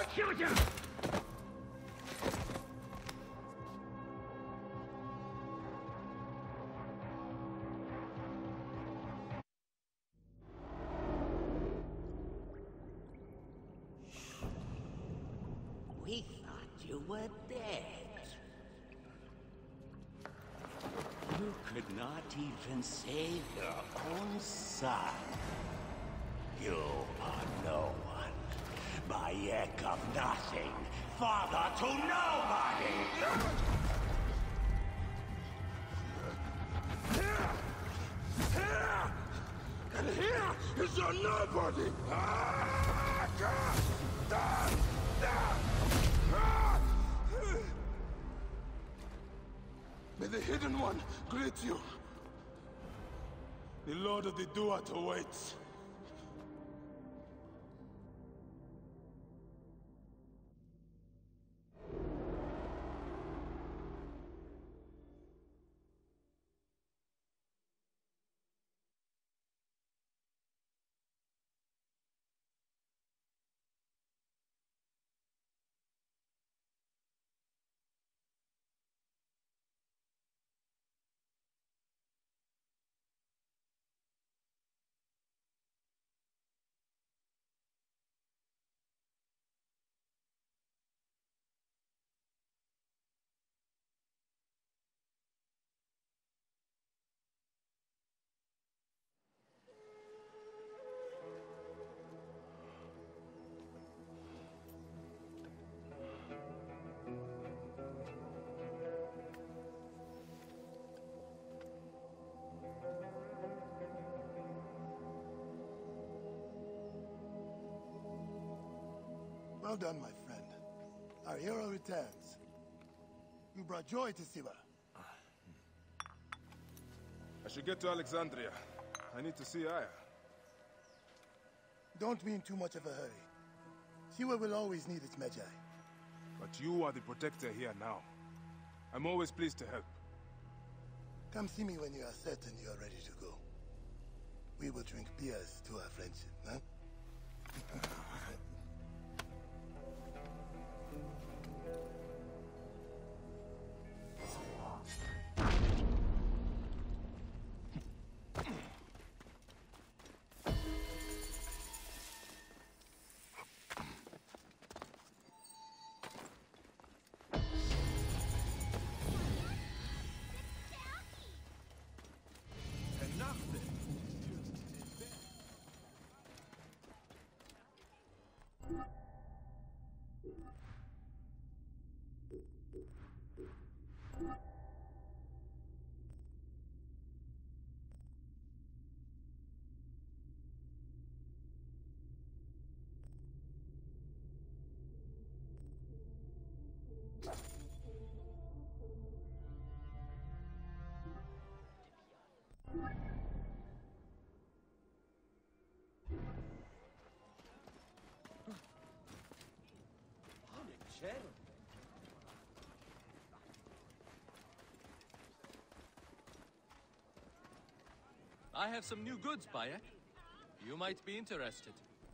Shoot him! We thought you were dead. You could not even save your own son. You are no one. Bayek of nothing. Father to nobody! And here is your nobody! May the Hidden One greet you. The Lord of the Duat awaits. Well done, my friend. Our hero returns. You brought joy to Siwa. I should get to Alexandria. I need to see Aya. Don't be in too much of a hurry. Siwa will always need its Magi. But you are the protector here now. I'm always pleased to help. Come see me when you are certain you are ready to go. We will drink beers to our friendship, huh? I have some new goods, Bayek. You might be interested.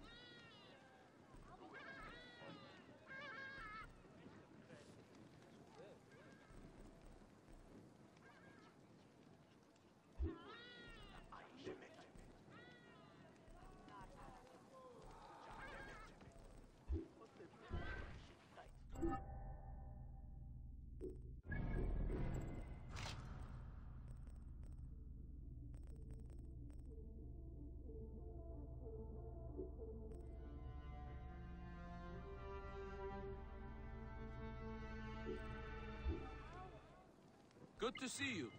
Good to see you.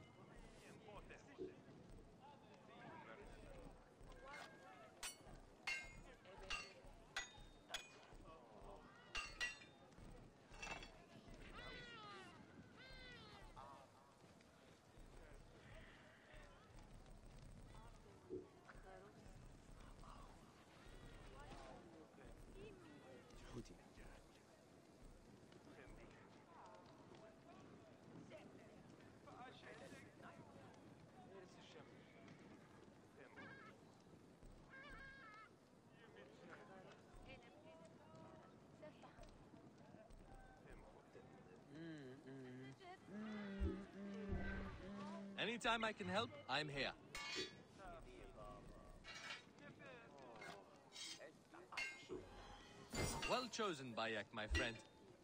Anytime I can help, I'm here. Well chosen, Bayek, my friend.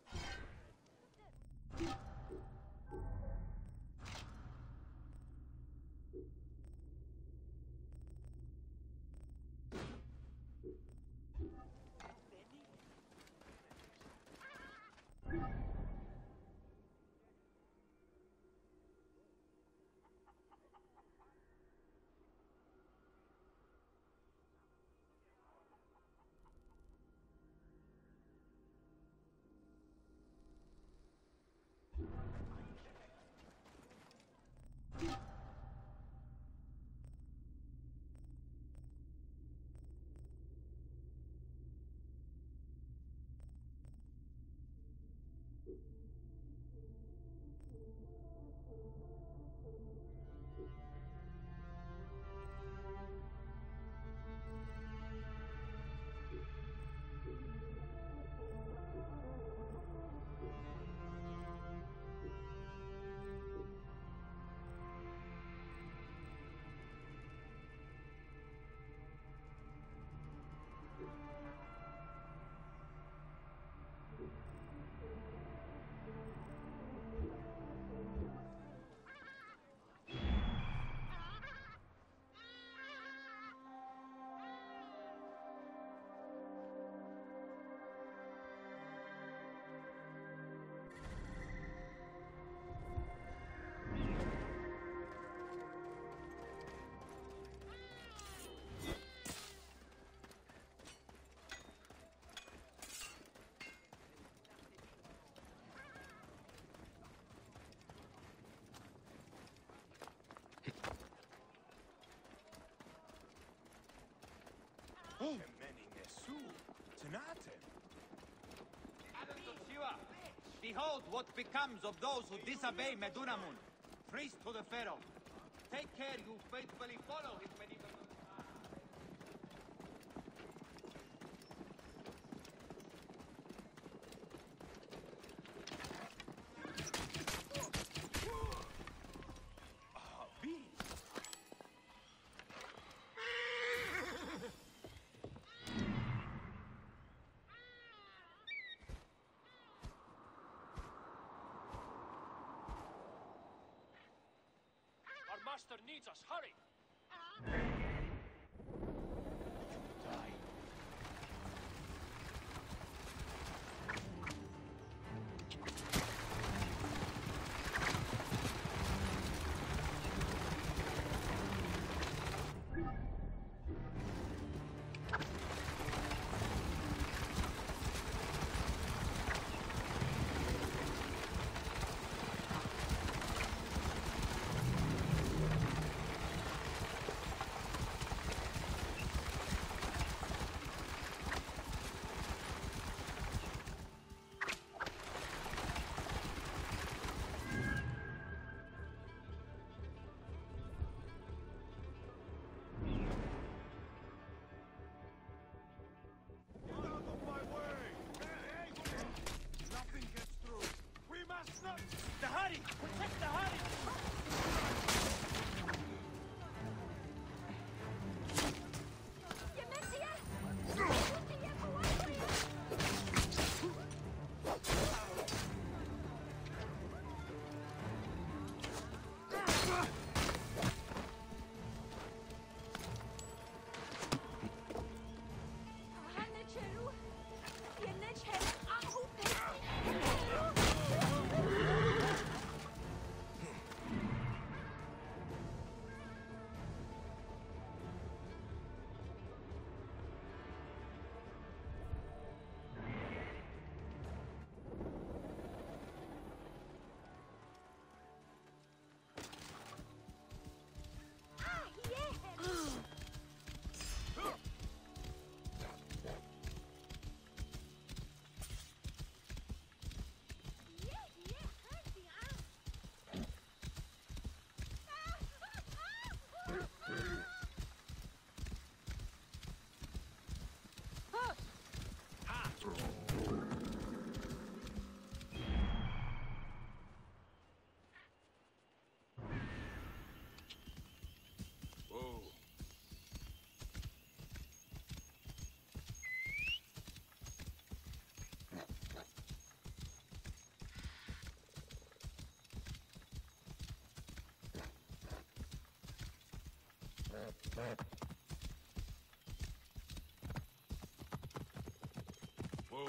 Behold what becomes of those who disobey Medunamun, priest to the Pharaoh. Take care you faithfully follow his medieval... Master needs us. Hurry! Whoa.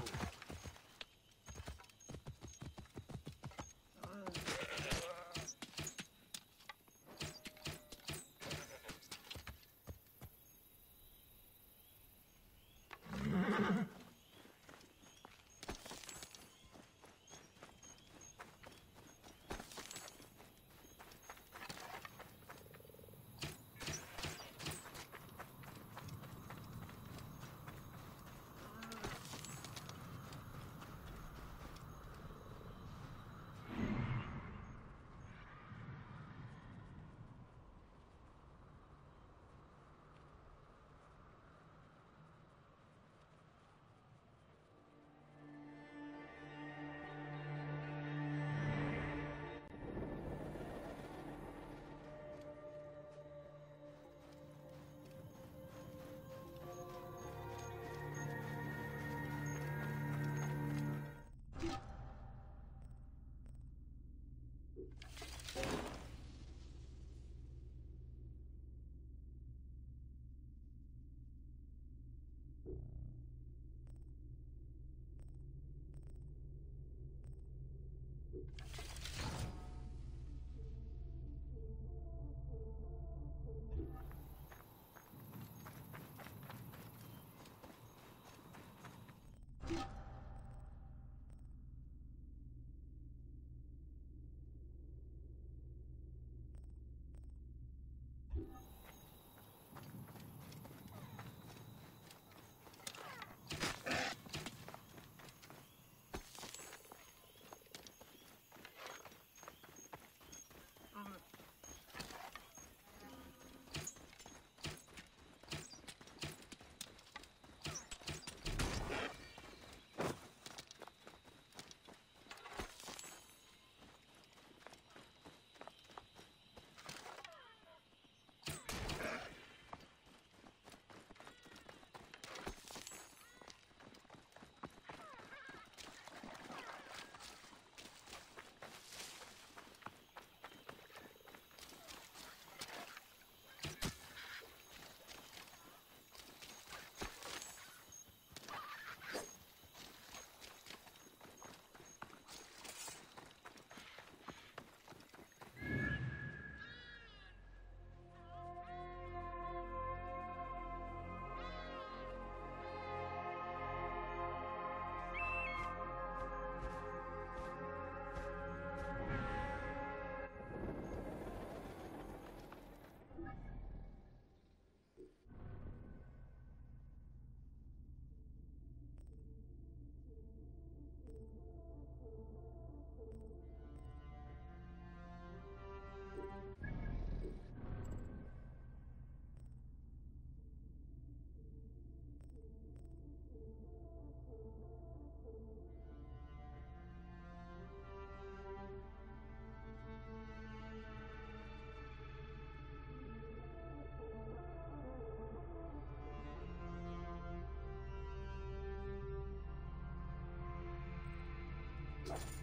you